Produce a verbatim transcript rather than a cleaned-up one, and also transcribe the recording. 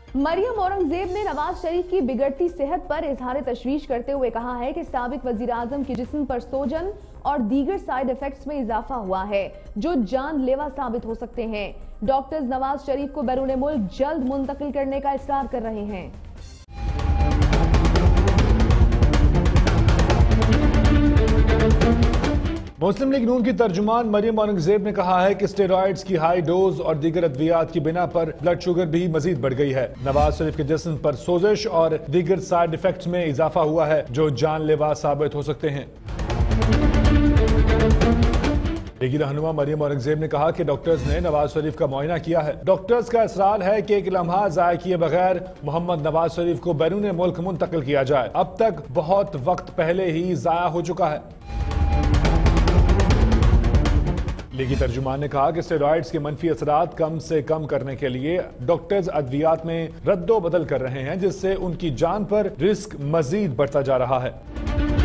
मरियम औरंगजेब ने नवाज शरीफ की बिगड़ती सेहत पर इजहार तशवीश करते हुए कहा है कि साबिक वजीर आजम के जिस्म पर सोजन और दीगर साइड इफेक्ट्स में इजाफा हुआ है जो जानलेवा साबित हो सकते हैं। डॉक्टर्स नवाज शरीफ को बैरून मुल्क जल्द मुंतकिल करने का इसरार कर रहे हैं। मुस्लिम लीग नून की तर्जुमान मरियम औरंगजेब ने कहा है कि स्टेरॉइड्स की हाई डोज और दीगर अद्वियात की बिना पर ब्लड शुगर भी मजीद बढ़ गई है। नवाज शरीफ के जिस्म पर सोजिश और दीगर साइड इफेक्ट्स में इजाफा हुआ है जो जानलेवा साबित हो सकते हैं। लीगी रहनुमा मरियम औरंगजेब ने कहा कि डॉक्टर्स ने नवाज शरीफ का मुआयना किया है। डॉक्टर्स का इसरार है कि एक लम्हा ज़ाया किए बगैर मोहम्मद नवाज शरीफ को बैरून मुल्क मुंतकिल किया जाए। अब तक बहुत वक्त पहले ही ज़ाया हो चुका है। लीगी तर्जुमान ने कहा कि स्टेरॉइड्स के मनफी असरात कम से कम करने के लिए डॉक्टर्स अद्वियात में रद्दो बदल कर रहे हैं जिससे उनकी जान पर रिस्क मजीद बढ़ता जा रहा है।